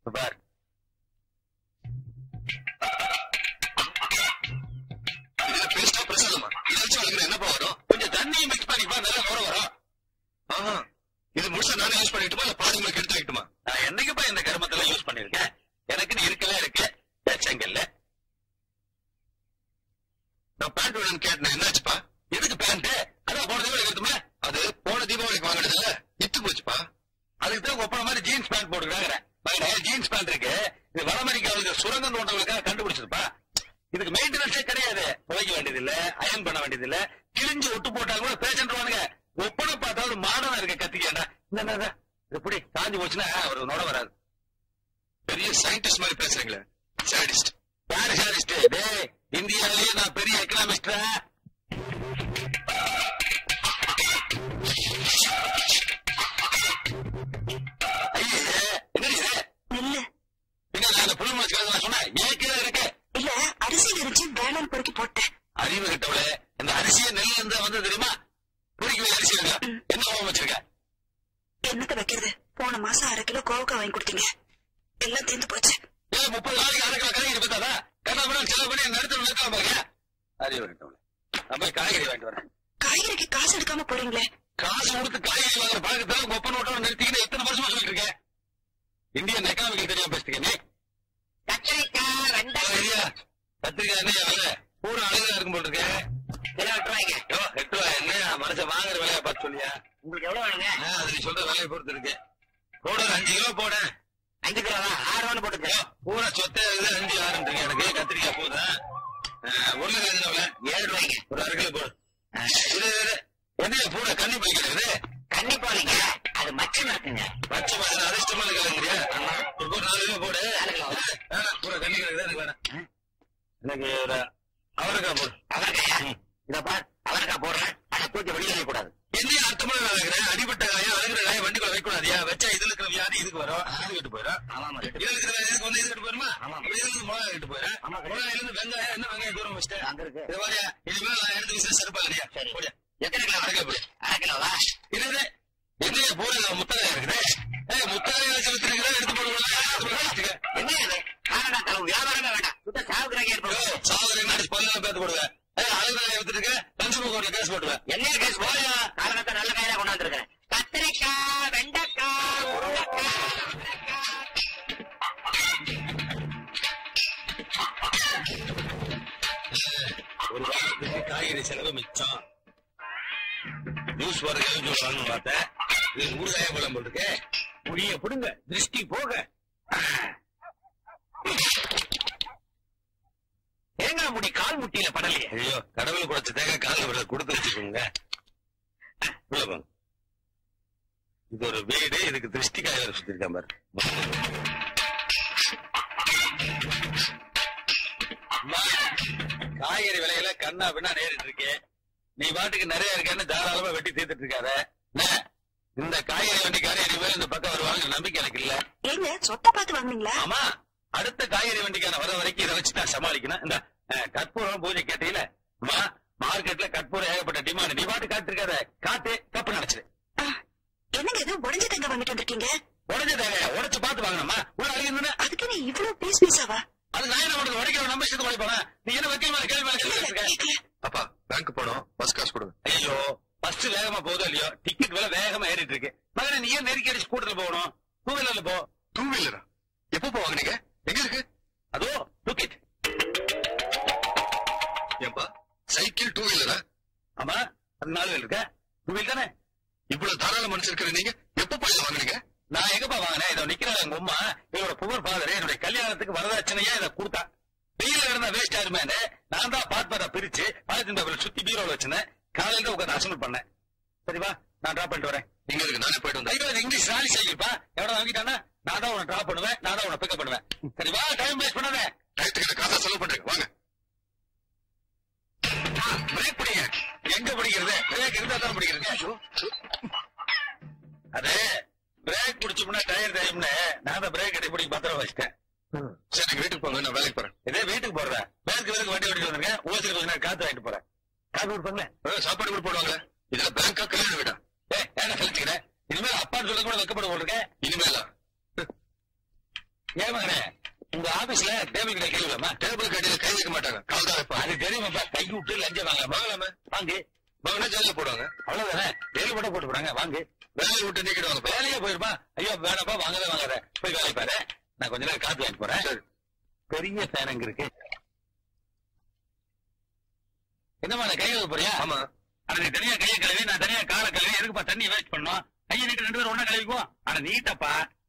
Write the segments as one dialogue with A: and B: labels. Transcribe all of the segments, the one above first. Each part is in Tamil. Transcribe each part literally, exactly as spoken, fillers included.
A: பார் இதுல பேஸ்டா பிரசாதமா இதாச்சும் வளர்க்குற என்னப்பா வரும்? கொஞ்சம் தண்ணியும் மிக்ஸ் பண்ணிப்பா, நல்லா வர வரும். ஆஹா, இது முழுசா நானே யூஸ் பண்ணிட்டுமா இல்ல பாதி உங்களுக்கு எடுத்து வைக்கட்டுமா? நான் என்னைக்குப்பா இந்த கருமத்தெல்லாம் யூஸ் பண்ணிருக்கேன். எனக்குன்னு இருக்கவே இருக்கு செங்கல்ல. நான் பேண்ட் வேணும்னு கேட்டேன், என்னாச்சுப்பா? எதுக்கு பேண்ட்? அதான் போன தீபாவளி எடுத்துமா? அது போன தீபாவளிக்கு வாங்கினது இல்ல, இத்து போச்சுப்பா. அதுக்கு தான் ஒப்பன மாதிரி ஜீன்ஸ் பேண்ட் போட்டுருக்காங்க. ஜீன்ஸ் பேண்ட் இருக்கு, இது வட அமெரிக்காவுக்கு சுரங்கம் தோன்றவங்களுக்காக கண்டுபிடிச்சிருப்பா. இதுக்கு மெயின்டெனன்ஸே கிடையாது, துவைக்க வேண்டியது இல்ல, அயன் பண்ண வேண்டியது இல்ல, கிழிஞ்சு ஒட்டு போட்டாலும் கூட பேசன்ட்ருவானுங்க. ஒப்பனை பார்த்தா ஒரு மாடனா இருக்க கத்திக்கேண்டா. இந்த எப்படி காஞ்சி போச்சுன்னா ஒரு நொட வராது. பெரிய சயின்டிஸ்ட் மாதிரி பேசுறீங்களே. சாடிஸ்ட் யாரு சாடிஸ்ட்? டேய், இந்தியாவிலேயே நான் பெரிய எக்கனாமிஸ்டா. அறிவு கிட்டவள இந்த அரிசியை நெல்ல இருந்து வந்து தெரியுமா? பொறிக்க அரிசி இருக்கா? என்ன வச்சிருக்க?
B: என்னத்தை வைக்கிறது? போன மாசம் அரை கிலோ கோவக்காய் வாங்கி கொடுத்தீங்க, எல்லாம் தீர்ந்து போச்சு.
A: முப்பது நாளைக்கு அரை கிலோ காய்கறி பார்த்தாதா? கண்ணாபுரம் செலவு பண்ணி நடத்த நிறுத்தலாம் பாருங்க. அறிவு கிட்டவள நான் போய் காய்கறி வாங்கிட்டு வரேன்.
B: காய்கறிக்கு காசு எடுக்காம போறீங்களே.
A: காசு கொடுத்து காய்கறி வாங்குற பழக்கத்துல உங்க ஒப்பன் ஓட்டோட நிறுத்திக்கிட்டு எத்தனை வருஷமா சொல்லிட்டு இருக்கேன். இந்தியன் எக்கனாமிக்கு தெரியாம பேசிட்டீங்க நீ. கத்திரிக்காய் கத்திரிக்காய் என்ன வேலை? பூரா அழகா இருக்கும் போட்டு இருக்கேன். எட்டு ரூபாய்க்கு எட்டு ரூபாய் என்ன மனுஷன் வாங்குற வேலையா பார்த்து சொல்லியா? உங்களுக்கு எவ்வளவு வேணுங்க? அது நீ சொல்ற வேலையை பொறுத்து இருக்கு. போட அஞ்சு கிலோ போட. அஞ்சு கிலோ ஆறு ரூபான்னு போட்டுக்க. பூரா சொத்தை அஞ்சு ஆறுன்றீங்க. எனக்கு கத்திரிக்காய் போதும். உருளைக்கிழங்கு ஏழு ரூபாய்க்கு ஒரு அரை கிலோ போடு. என்ன பூரா கண்ணி போய்க்கிறது? கண்ணி போறீங்க, அது மச்சம் இருக்குங்க. மச்சம் அதிர்ஷ்டமான கிழங்குறியா? ஒரு நாலு கிலோ போடு. பூரா கண்ணி கிழங்கு எனக்கு வேணாம். எனக்கு ஒரு அவரைக்காய் போடு. அவரைக்காயா? இதப்பா அவரைக்காய் போடுறேன், ஆனா தூக்கி வெளியே வைக்கக்கூடாது. என்ன அர்த்தமான வேலைக்கிறேன்? அடிபட்ட காயம் அழுகிற காயம் வண்டிக்குள்ள வைக்கூடாதியா? வச்சா இதுல இருக்கிற வியாதி இதுக்கு வரும், அது கட்டு போயிடும். இதுல இருக்கிற இதுக்கு வந்து இது கட்டு போயிருமா? இதுல இருந்து மிளகா கட்டு போயிடும். மிளகாயில இருந்து வெங்காயம் என்ன வெங்காயம் தூரம் வச்சுட்டேன். அங்க இருக்கு இது மாதிரியா? இனிமேல் நான் எடுத்து விசேஷம் இருப்பா இல்லையா? போடியா. எத்தனை கிலோ அவரைக்காய் போடு? அரை கிலோவா? இது என்னைய போட முத்தகாயா இருக்குது? ஏய், முத்தகாயா செலுத்திருக்கிறா எடுத்து போடுவாங்க. என்ன இது காரணம்? வியாபாரமே வேண்டாம், சுத்த சாவுக்குறாங்க. சாவுக்குறாங்க நடிச்சு பதினாலு பேர்த்து போடுவேன். அழுகாய எடுத்துருக்க கன்சூமர் கோர்ட்ல கேஸ் போட்டுவேன். என்ன கேஸ் போயா? காரணத்தை நல்ல கையில கொண்டாந்துருக்கேன். கத்திரிக்காய், வெண்டைக்காய், உருளைக்காய். ஒரு வாரத்துக்கு காய்கறி செலவு மிச்சம். ஜூஸ் வரணும் பார்த்தேன். இது ஊறுகாய குழம்பு இருக்கு. முடிய புடுங்க, திருஷ்டி போக. தேங்காய் முடி கால் முட்டியில படலையே. ஐயோ, கடவுள் குறைச்ச தேங்காய் கால விட கொடுத்து வச்சுக்கோங்க. இது ஒரு வீடு, இதுக்கு திருஷ்டி காய வர சுத்திருக்கான் பாரு. காய்கறி விலையில கண்ணா பின்னா நேரிட்டு இருக்கேன். நீ பாட்டுக்கு நிறைய இருக்கேன்னு தாராளமா வெட்டி தீர்த்துட்டு இருக்காத. இந்த காய்கறி வண்டிக்கார இனிமேல் இந்த பக்கம் வருவாங்க நம்பிக்கை எனக்கு இல்ல.
B: ஏங்க சொத்தை பார்த்து வாங்குனீங்களா?
A: ஆமா, அடுத்த காய்கறி வண்டிக்கான வர வரைக்கும் இதை வச்சு நான் சமாளிக்கணும். இந்த கற்பூரம் பூஜை கேட்டீங்கள, மார்க்கெட்ல கற்பூரம் ஏகப்பட்ட டிமாண்ட். நீ பாட்டு காட்டு இருக்காத, காட்டு தப்பு நினைச்சிரு.
B: என்னங்க இது உடஞ்ச தேங்காய் வாங்கிட்டு வந்திருக்கீங்க?
A: உடஞ்ச தேங்காய் உடச்சு பார்த்து வாங்கணுமா? உள்ள அழகு
B: அதுக்கு நீ இவ்வளவு பீஸ் பீஸாவா? அது நான் என்ன பண்றது? உடைக்கிற நம்ம இஷ்டத்துக்கு உடைப்பானா? நீ என்ன வக்கீல் மேல கேள்வி மேல கேள்வி. அப்பா பேங்க் போனோம், பஸ் காசு கொடுங்க. ஐயோ, பஸ் வேகமா போதோ இல்லையோ, டிக்கெட் விலை வேகமா ஏறிட்டு இருக்கு. மகனே, நீ ஏன் நெருக்கி அடிச்சு ஸ்கூட்டர்ல போகணும்? டூ வீலர்ல போ. டூ வீலரா? எப்போ போவாங்க? எங்க இருக்கு? அதோ டிக்கெட். ஏன்பா சைக்கிள் டூ வீலரா? ஆமா, அது நாலு வீலர் இருக்க. டூ வீலர் தானே. இவ்வளவு தாராள மனுஷன் இருக்கிற நீங்க எப்ப போய் வாங்குறீங்க? நான் எங்கப்பா வாங்கினேன்? இதோ நிக்கிறேன். எங்க அம்மா என்னோட புகழ் ஃபாதர் என்னுடைய கல்யாணத்துக்கு வரதட்சணையா இதை கொடுத்தா. வெயில இருந்தா வேஸ்ட் ஆயிருமே, நான் தான் பாத்பாரா பிரிச்சு பாலத்தின் பேப்பர்ல சுத்தி பீரோல வச்சிருந்தேன். காலையில உட்காந்து அசம்பிள் பண்ணேன். சரிவா, நான் டிராப் பண்ணிட்டு வரேன். நீங்க இருக்கு, நானே போயிட்டு வந்தேன். இங்கிலீஷ் ராணி சைக்கிள்ப்பா, எவ்வளவு வாங்கிட்டானா? நான் தான் உன்னை டிராப் பண்ணுவேன், நான் தான் உன்னை பிக்கப் பண்ணுவேன். சரிவா, டைம் வேஸ்ட் பண்ணாத. டயத்துக்கு காசா செலவு பண்றேன், வாங்க. பிரேக் பிடிங்க. எங்க பிடிக்கிறது? பிரேக் இருந்தா தான் பிடிக்கிறது. அதே பிரேக் பிடிச்சோம்னா டயர் டைம்னு நான் தான் பிரேக் அடி பிடிக்க பத்திரம் வச்சுட்டேன். சரி, வீட்டுக்கு போங்க, நான் வேலைக்கு போறேன். இதே வீட்டுக்கு போடுறேன். பேங்க் வேலைக்கு வண்டி ஓட்டிட்டு வந்திருக்கேன். ஓசில கொஞ்ச நேரம் காத்து வாங்கிட்டு போறேன். காத்து கொடுப்பாங்க, சாப்பாடு கூட போடுவாங்க. இதுல பேங்கா கல்யாணம் வீடா? ஏ, ஏன்னா கழிச்சுக்கிறேன். இனிமேல் அப்பான்னு சொல்ல கூட வைக்கப்பட போட்டிருக்கேன். இனிமேலா
A: ஏன் மகனே உங்க ஆபீஸ்ல டேபிள் கிட்ட கை விடாம
B: டேபிள் கடையில கை வைக்க மாட்டாங்க கால் தான் வைப்பாங்க.
A: அது தெரியுமாப்பா கை விட்டு லஞ்சம் வாங்க வாங்கலாம வாங்கு
B: வாங்கினா ஜெயில போடுவாங்க.
A: அவ்வளவுதானே ஜெயில போட போட்டு போறாங்க வாங்கு
B: வேலையை விட்டு நீக்கிடுவாங்க.
A: வேலையே போயிருப்பா ஐயோ வேணப்பா வாங்கவே வாங்காத போய் வேலை பாரு நான் கொஞ்ச நேரம் காப்பி வாங்கி போறேன். பெரிய ஃபேன் அங்க இருக்கு. என்னமா கை வைக்க போறியா?
B: ஆமா.
A: ஆனா நீ தனியா கையை கழுவி நான் தனியா காலை கழுவி எதுக்குப்பா தண்ணி வேஸ்ட் பண்ணோம்? கையை நீட்டு ரெண்டு பேரும் ஒன்னா கழுவிக்குவோம். ஆனா நீட்டப்பா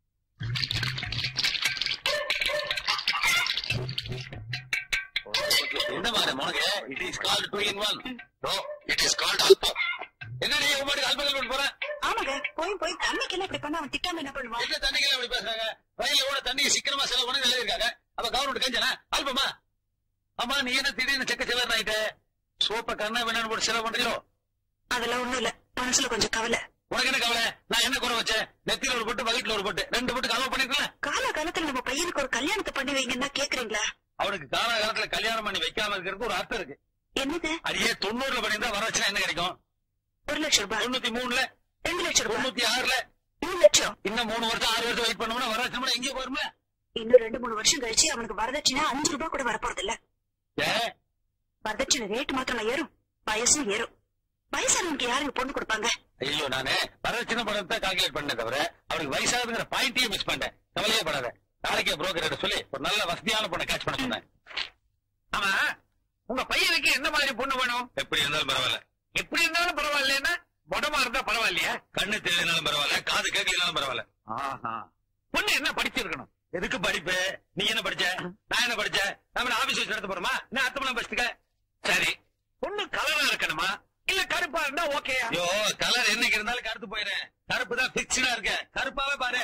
A: என்ன மாதிரி உனக்கு it is called two in one.
B: No it is called alpha.
A: என்ன நீ உங்க மாதிரி அல்பகல் பண்ண போற?
C: ஆமாங்க போய் போய் தண்ணிக்கு என்ன இப்படி பண்ண அவன் திட்டாம என்ன பண்ணுவான்?
A: என்ன தண்ணிக்கு அப்படி பேசுறாங்க? வயல கூட தண்ணி சீக்கிரமா செலவு பண்ணி எழுதிருக்காங்க. அப்ப கவர்மெண்ட் கஞ்சனா அல்பமா? ஆமா நீ என்ன திடீர்னு செக்க செலவு ஆயிட்ட? சோப்ப கண்ணா வேணான்னு போட்டு செலவு பண்றியோ?
C: அதெல்லாம் ஒண்ணும் இல்ல, மனசுல கொஞ்சம் கவலை.
A: உனக்கு என்ன கவலை? நான் என்ன குறை வச்சேன்? நெத்தில ஒரு பொட்டு வயிற்றுல ஒரு பொட்டு ரெண்டு பொட்டு கலவை பண்ணிருக்கல.
C: கால காலத்துல நம்ம பையனுக்கு ஒரு கல்யாணத்தை பண்ணி வைங்கன்னா கேக்குறீங்களா?
A: அவனுக்கு காலகாலத்துல கல்யாணம் பண்ணி வைக்காம இருக்கிறதுக்கு ஒரு அர்த்தம் இருக்கு.
C: என்னது?
A: அடியே தொண்ணூறுல பண்ணியிருந்தா வர வச்சுனா என்ன கிடைக்கும்?
C: ஒரு லட்சம் ரூபாய்.
A: தொண்ணூத்தி மூணுல
C: ரெண்டு லட்சம் ரூபாய்.
A: தொண்ணூத்தி ஆறுல
C: மூணு லட்சம்.
A: இன்னும் மூணு வருஷம் ஆறு வருஷம் வெயிட் பண்ணோம்னா வர வச்சோம்னா எங்கேயும் போயிருமே.
C: இன்னும் ரெண்டு மூணு வருஷம் கழிச்சு அவனுக்கு வரதட்சணை அஞ்சு ரூபாய் கூட வரப்போறது இல்ல.
A: ஏ
C: வரதட்சணை ரேட்டு மாத்திரம் ஏறும், வயசும் ஏறும். வயசானவனுக்கு யாருங்க பொண்ணு கொடுப்பாங்க?
A: ஐயோ நானு வரதட்சணை பணத்தை கால்குலேட் பண்ண தவிர அவனுக்கு வயசாகுதுங்கிற பாயிண்டையும் மிஸ் பண்ணிட்டேன். கவலையே படாத. நாளைக்கே புரோக்கர் சொல்லி ஒரு நல்ல வசதியான பொண்ணை கேட்ச் பண்ண சொன்னேன்.
D: ஆமா உங்க பையனுக்கு என்ன மாதிரி பொண்ணு வேணும்?
A: எப்படி இருந்தாலும் பரவாயில்ல.
D: எப்படி இருந்தாலும் பரவாயில்லைன்னா மொடமா இருந்தா பரவாயில்லையா?
A: கண்ணு தெரியலனாலும் பரவாயில்ல, காது கேட்கலனாலும் பரவாயில்ல.
D: ஆஹா பொண்ணு என்ன படிச்சிருக்கணும்?
A: எதுக்கு படிப்பு? நீ என்ன படிச்ச? நான் என்ன படிச்ச? நம்ம ஆபீஸ் வச்சு நடத்த போறோமா? என்ன அத்தமெல்லாம் படிச்சுக்க.
D: சரி பொண்ணு கலரா இருக்கணுமா இல்ல கருப்பா இருந்தா ஓகேயா?
A: ஐயோ கலர் என்னைக்கு இருந்தாலும் கருத்து போயிடுறேன். கருப்பு தான் பிக்ஸ்டா இருக்க. கருப்பாவே பாரு.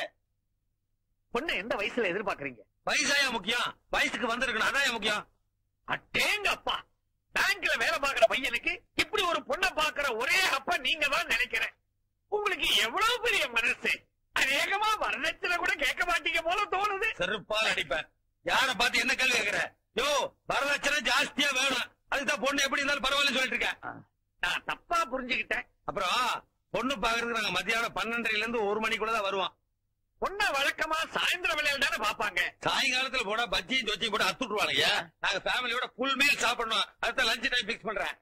D: பொண்ணு எந்த வயசுல எதிர்பார்க்கறீங்க?
A: வயசாயா முக்கியம்? வயசுக்கு வந்திருக்கணும் அதான் முக்கியம்.
D: அட்டேங்க அப்பா, பேங்க்ல வேலை பார்க்கிற பையனுக்கு இப்படி ஒரு பொண்ணை பாக்குற ஒரே அப்பா நீங்க தான் நினைக்கிறேன். உங்களுக்கு எவ்வளவு பெரிய மனசு. அநேகமா வரதட்சணை கூட கேட்க மாட்டீங்க போல தோணுது.
A: செருப்பால் அடிப்பேன். யார பார்த்து என்ன கேள்வி கேட்கிற? யோ வரதட்சணை ஜாஸ்தியா வேணும், அதுதான் பொண்ணு எப்படி இருந்தாலும் பரவாயில்ல சொல்லிட்டு இருக்கேன்.
D: நான் தப்பா புரிஞ்சுக்கிட்டேன்.
A: அப்புறம் பொண்ணு பாக்குறதுக்கு நாங்க மத்தியானம் பன்னெண்டரைல இருந்து ஒரு மணிக்குள்ளதான் வருவோம்.
D: பொண்ணை வழக்கமா சாயந்தர வேலையில தானே பாப்பாங்க.
A: சாயங்காலத்துல போட பஜ்ஜியும் சொச்சியும் போட்டு அத்துட்டுருவாங்க. நாங்க ஃபேமிலியோட ஃபுல் மீல் சாப்பிடணும். அடுத்த லஞ்ச் டைம் பிக்ஸ் பண்றேன்.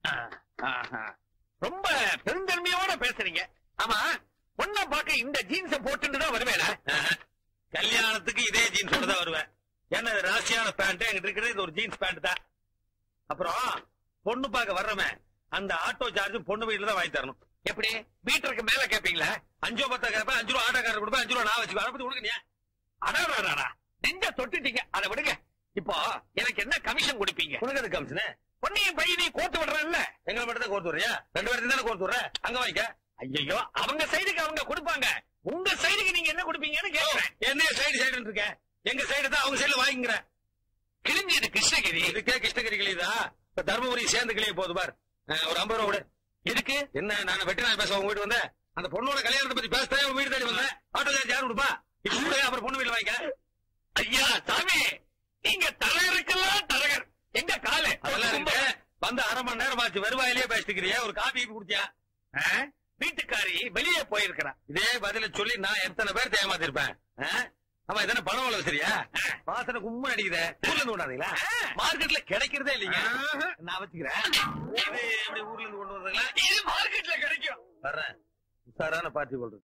D: ரொம்ப பெருந்தன்மையோட பேசுறீங்க. ஆமா பொண்ணை பார்க்க இந்த ஜீன்ஸ போட்டுட்டு தான் வருவேனா?
A: கல்யாணத்துக்கு இதே ஜீன்ஸோட தான் வருவேன். என்ன ராசியான பேண்ட் எங்கிட்ட இருக்கிறது இது ஒரு ஜீன்ஸ் பேண்ட் தான். அப்புறம் பொண்ணு பார்க்க வர்றவன் அந்த ஆட்டோ சார்ஜ் பொண்ணு வீட்டுல தான் வாங்கி தரணும்.
D: எப்படி மீட்டருக்கு மேல கேப்பீங்களா?
A: அஞ்சோ பத்தா கேப்ப அஞ்சு ரூபா ஆட்டோக்காரர் கொடுப்பேன், அஞ்சு ரூபா நான் வச்சுக்கோ. அதை பத்தி உனக்கு
D: அடாடா நெஞ்ச தொட்டுட்டீங்க. அதை விடுங்க. இப்போ எனக்கு என்ன கமிஷன் கொடுப்பீங்க?
A: உனக்கு அது கமிஷன்?
D: பொண்ணையும் பையனையும் கோர்த்து விடுறேன்ல.
A: எங்களை மட்டும் தான் கோர்த்து விடுறியா? ரெண்டு பேரும் தானே கோர்த்து விடுற. அங்க வாங்கிக்க.
D: ஐயோ அவங்க சைடுக்கு அவங்க கொடுப்பாங்க, உங்க சைடுக்கு நீங்க என்ன கொடுப்பீங்கன்னு கேக்குறேன்.
A: என்ன சைடு சைடு இருக்கேன்? எங்க சைடு தான் அவங்க சைடுல வாங்கிக்கிறேன்.
D: கிழிஞ்சது கிருஷ்ணகிரி.
A: இதுக்கே கிருஷ்ணகிரி கிளிதா? இப்ப தர்மபுரி சேர்ந்து கிளிய போது பார். ஒரு ஐம்பது ரூபா விடு.
D: எதுக்கு?
A: என்ன நான் வெட்டி நான் பேச உங்க வீட்டு வந்தேன். அந்த பொண்ணோட கல்யாணத்தை பத்தி பேச உங்க வீடு தேடி வந்தேன். ஆட்டோ சார்ஜ் யாரு கொடுப்பா? இப்ப அப்புறம் பொண்ணு வீட்டுல வாங்கிக்க.
D: ஐயா சாமி நீங்க தலைவருக்கெல்லாம் தலைவர். எங்க காலு
A: அதெல்லாம் இருக்கு. வந்து அரை மணி நேரம் ஆச்சு வருவாயிலேயே பேசிக்கிறியா? ஒரு காபி குடிச்சியா?
D: வீட்டுக்காரி வெளியே போயிருக்கிறா.
A: இதே பதில சொல்லி நான் எத்தனை பேர் ஏமாத்திருப்பேன். ஆமா இதென்ன பணம் வளவு சரியா? வாசனை கும்மன் அடிக்குத. ஊர்ல இருந்து கொண்டாதீங்களா? மார்க்கெட்ல கிடைக்கிறதே இல்லைங்க. நான் வச்சுக்கிறேன். ஊர்ல இருந்து கொண்டு வந்தீங்களா?
D: இது மார்க்கெட்ல கிடைக்கும்.
A: வர்றேன். உஷாரான பார்ட்டி போடுறது.